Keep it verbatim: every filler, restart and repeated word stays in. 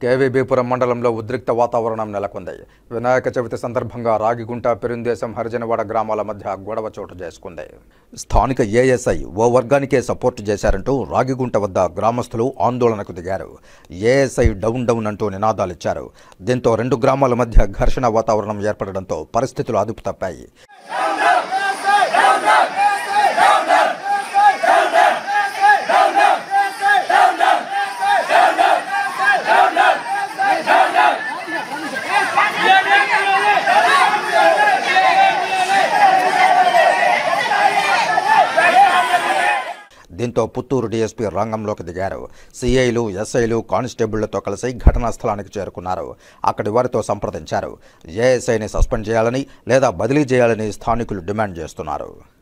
కేవీబీపురం మండలంలో ఉద్రిక్త వాతావరణం నెలకొంది. వినాయక చవితి సందర్భంగా రాగిగుంట, పెరుందేశం, హరిజనవాడ గ్రామాల మధ్య గొడవ చోటు చేసుకుంది. స్థానిక ఏఎస్ఐ ఓ వర్గానికే సపోర్టు చేశారంటూ రాగిగుంట వద్ద గ్రామస్తులు ఆందోళనకు దిగారు. ఏఎస్ఐ డౌన్ డౌన్ అంటూ నినాదాలిచ్చారు. దీంతో రెండు గ్రామాల మధ్య ఘర్షణ వాతావరణం ఏర్పడడంతో పరిస్థితులు అదుపు తప్పాయి. దీంతో పుత్తూరు డీఎస్పీ రంగంలోకి దిగారు. సీఐలు, ఎస్ఐలు, కానిస్టేబుళ్లతో కలిసి ఘటనా స్థలానికి చేరుకున్నారు. అక్కడి వారితో సంప్రదించారు. ఏఎస్ఐని సస్పెండ్ చేయాలని లేదా బదిలీ చేయాలని స్థానికులు డిమాండ్ చేస్తున్నారు.